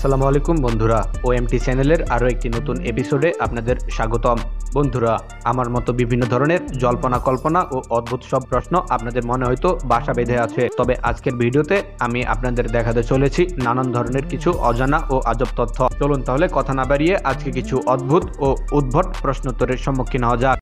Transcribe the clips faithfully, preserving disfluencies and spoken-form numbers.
আসসালামু আলাইকুম বন্ধুরা, ওএমটি চ্যানেলের আরও একটি নতুন এপিসোডে আপনাদের স্বাগতম। বন্ধুরা, আমার মতো বিভিন্ন ধরনের জল্পনা কল্পনা ও অদ্ভুত সব প্রশ্ন আপনাদের মনে হয়তো বাসা বেঁধে আছে। তবে আজকের ভিডিওতে আমি আপনাদের দেখাতে চলেছি নানান ধরনের কিছু অজানা ও আজব তথ্য। চলুন তাহলে কথা না বাড়িয়ে আজকে কিছু অদ্ভুত ও উদ্ভট প্রশ্নোত্তরের সম্মুখীন হওয়া যাক।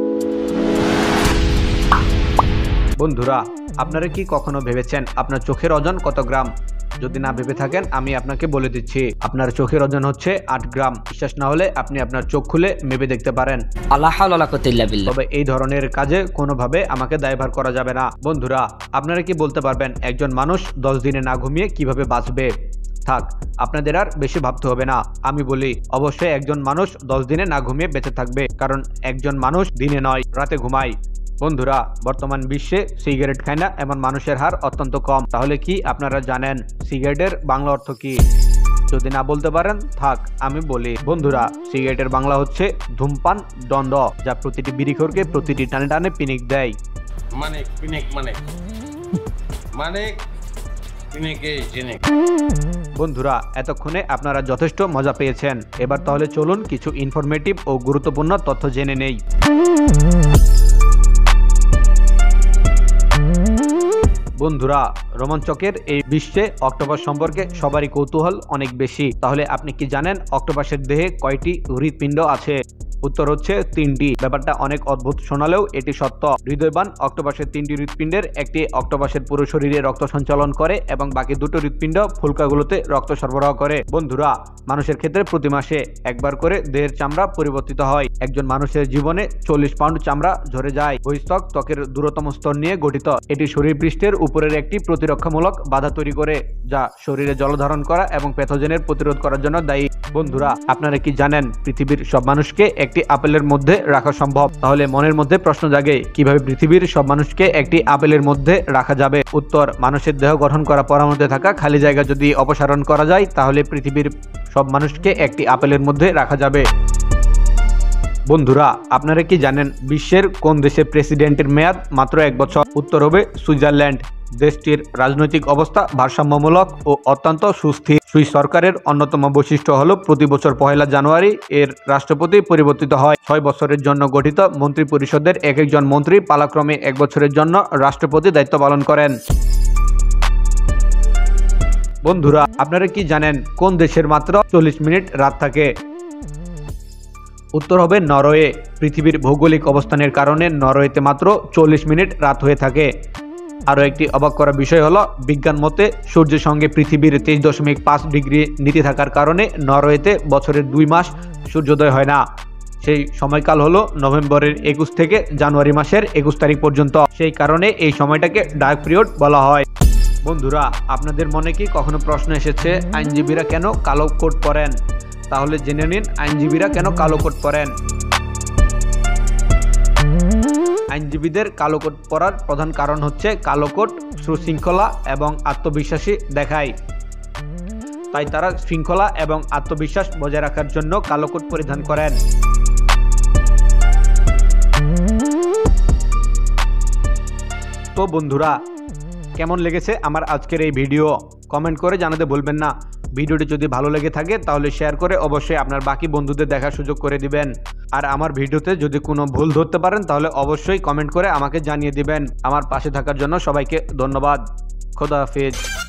বন্ধুরা, আপনারা কি কখনো ভেবেছেন আপনার চোখের ওজন কত গ্রাম? যদি না ভেবে থাকেন আমি আপনাকে বলে দিচ্ছি, আপনার চোখের ওজন হচ্ছে আট গ্রাম। বিশ্বাস না হলে আপনি আপনার চোখ খুলে মেপে দেখতে পারেন। তবে এই ধরনের কাজে কোনোভাবে আমাকে দায়ভার করা যাবে না। বন্ধুরা, আপনারা কি বলতে পারবেন একজন মানুষ দশ দিনে না ঘুমিয়ে কিভাবে বাঁচবে? থাক, আপনাদের আর বেশি ভাবতে হবে না। আমি বলি, অবশ্যই একজন মানুষ দশ দিনে না ঘুমিয়ে বেঁচে থাকবে, কারণ একজন মানুষ দিনে নয় রাতে ঘুমায়। বন্ধুরা, বর্তমান বিশ্বে সিগারেট খায় না এমন মানুষের হার অত্যন্ত কম। তাহলে কি আপনারা জানেন সিগারেটের বাংলা অর্থ কি? যদি না বলতে পারেন থাক, আমি বলি। বন্ধুরা, সিগারেটের বাংলা হচ্ছে ধূমপান দণ্ড, যা প্রতিটি বিড়িখোরকে প্রতিটি টানে টানে পিনিক দেয়। মানে পিনিক মানে মানে বন্ধুরা, এতক্ষণে আপনারা যথেষ্ট মজা পেয়েছেন। এবার তাহলে চলুন কিছু ইনফরমেটিভ ও গুরুত্বপূর্ণ তথ্য জেনে নেই। বন্ধুরা, রোমাঞ্চকের এই বিশ্বে অক্টোপাস সম্পর্কে সবারই কৌতূহল অনেক বেশি। তাহলে আপনি কি জানেন অক্টোপাসের দেহে কয়টি হৃৎপিণ্ড আছে? উত্তর হচ্ছে তিনটি। ব্যাপারটা অনেক অদ্ভুত শোনালেও এটি সত্য। হৃদয়বান অক্টোপাসের তিনটি হৃৎপিণ্ডের একটি অক্টোপাসের পুরো শরীরে রক্ত সঞ্চালন করে এবং বাকি দুটো হৃৎপিণ্ড ফুলকাগুলোতে রক্ত সরবরাহ করে। বন্ধুরা, মানুষের ক্ষেত্রে প্রতি মাসে একবার করে দেহের চামড়া পরিবর্তিত হয়। একজন মানুষের জীবনে চল্লিশ পাউন্ড চামড়া ঝরে যায়। বহিঃস্থক ত্বকের দূরতম স্তর নিয়ে গঠিত। এটি শরীর পৃষ্ঠের উপরের একটি প্রতিরক্ষামূলক বাধা তৈরি করে, যা শরীরে জল ধারণ করা এবং প্যাথোজেনের প্রতিরোধ করার জন্য দায়ী। বন্ধুরা, আপনারা কি জানেন পৃথিবীর সব মানুষকে একটি আপেলের মধ্যে রাখা সম্ভব? তাহলে মনের মধ্যে প্রশ্ন জাগে, কিভাবে পৃথিবীর সব মানুষকে একটি আপেলের মধ্যে রাখা যাবে? উত্তর, মানুষের দেহ গঠন করা পরার মধ্যে থাকা খালি জায়গা যদি অপসারণ করা যায়, তাহলে পৃথিবীর সব মানুষকে একটি আপেলের মধ্যে রাখা যাবে। বন্ধুরা, আপনারা কি জানেন বিশ্বের কোন দেশের প্রেসিডেন্টের মেয়াদ মাত্র এক বছর? উত্তর হবে সুইজারল্যান্ড। দেশটির রাজনৈতিক অবস্থা ভারসাম্যমূলক ও অত্যন্ত সুস্থির। সুইস সরকারের অন্যতম বৈশিষ্ট্য হল প্রতি বছর পহেলা জানুয়ারি এর রাষ্ট্রপতি পরিবর্তিত হয়। ছয় বছরের জন্য গঠিত মন্ত্রী পরিষদের এক একজন মন্ত্রী পালাক্রমে এক বছরের জন্য রাষ্ট্রপতি দায়িত্ব পালন করেন। বন্ধুরা, আপনারা কি জানেন কোন দেশের মাত্র চল্লিশ মিনিট রাত থাকে? উত্তর হবে নরওয়ে। পৃথিবীর ভৌগোলিক অবস্থানের কারণে নরওয়েতে মাত্র চল্লিশ মিনিট রাত হয়ে থাকে। আরও একটি অবাক করা বিষয় হলো, বিজ্ঞান মতে সূর্যের সঙ্গে পৃথিবীর তেইশ দশমিক পাঁচ ডিগ্রি নীতি থাকার কারণে নরওয়েতে বছরের দুই মাস সূর্যোদয় হয় না। সেই সময়কাল হলো নভেম্বরের একুশ থেকে জানুয়ারি মাসের একুশ তারিখ পর্যন্ত। সেই কারণে এই সময়টাকে ডার্ক পিরিয়ড বলা হয়। বন্ধুরা, আপনাদের মনে কি কখনো প্রশ্ন এসেছে আইনজীবীরা কেন কালো কোট পরেন? তাহলে জেনে নিন আইনজীবীরা কেন কালো কোট পরেন। আইনজীবীদের কালো কোট পরার প্রধান কারণ হচ্ছে কালো কোট সুশৃঙ্খলা এবং আত্মবিশ্বাসী দেখায়। তাই তারা শৃঙ্খলা এবং আত্মবিশ্বাস বজায় রাখার জন্য কালো কোট পরিধান করেন। তো বন্ধুরা, কেমন লেগেছে আমার আজকের এই ভিডিও? কমেন্ট করে জানাতে ভুলবেন না। ভিডিওটি যদি ভালো লেগে থাকে তাহলে শেয়ার করে অবশ্যই আপনার বাকি বন্ধুদের দেখার সুযোগ করে দিবেন। আর আমার ভিডিওতে যদি কোনো ভুল ধরতে পারেন তাহলে অবশ্যই কমেন্ট করে আমাকে জানিয়ে দিবেন। আমার পাশে থাকার জন্য সবাইকে ধন্যবাদ। খোদা হাফেজ।